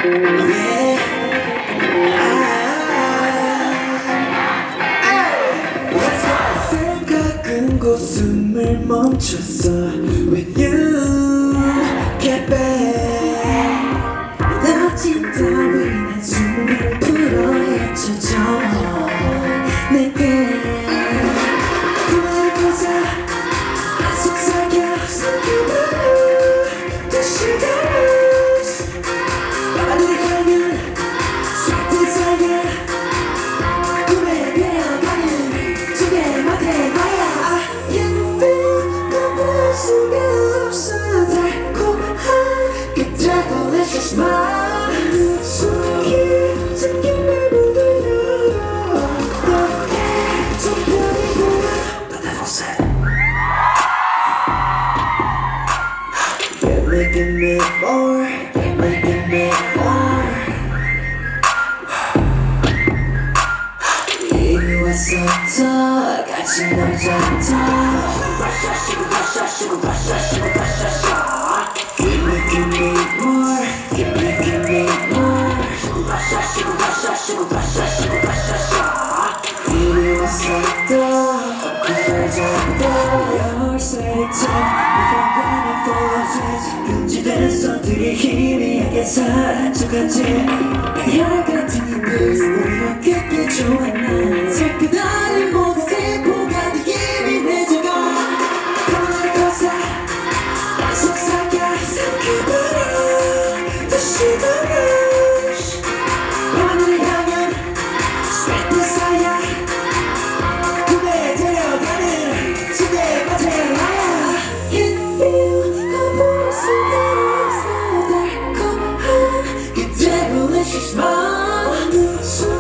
숨을 멈췄어 When you get back 다친 따윈한 숨을 풀어 헤쳐져 내게 그만하고자 속삭여 숨겨봐 다시 다시 나를 향한 Sweet desire 꿈에 되어가는 지게 맡아 나야 수가 없어 달콤한 그때도 delicious smile 숨긴 잠김을 묻어요 어떻게 정편이 보여 받아보세요 Give me more Give me more 이리 왔었어 같이 놀자더 Give me more, give me more. 이리 왔었다, 그래졌다. You're sweet, 네가 running full of it. 금지된 손들이 희미하게 사라져가지. 별 같은 힘들, 오히려 그게 좋아 난. 살펴다는 모든 세포가 네 예민해져가. 변할 거사. 속삭여 삼켜버려 다시 다시 하늘을 향한 Sweet desire 꿈에 데려가는 지대 맞아야 나야 Hit you 가볼 수가 없어 달콤한 그대 delicious smile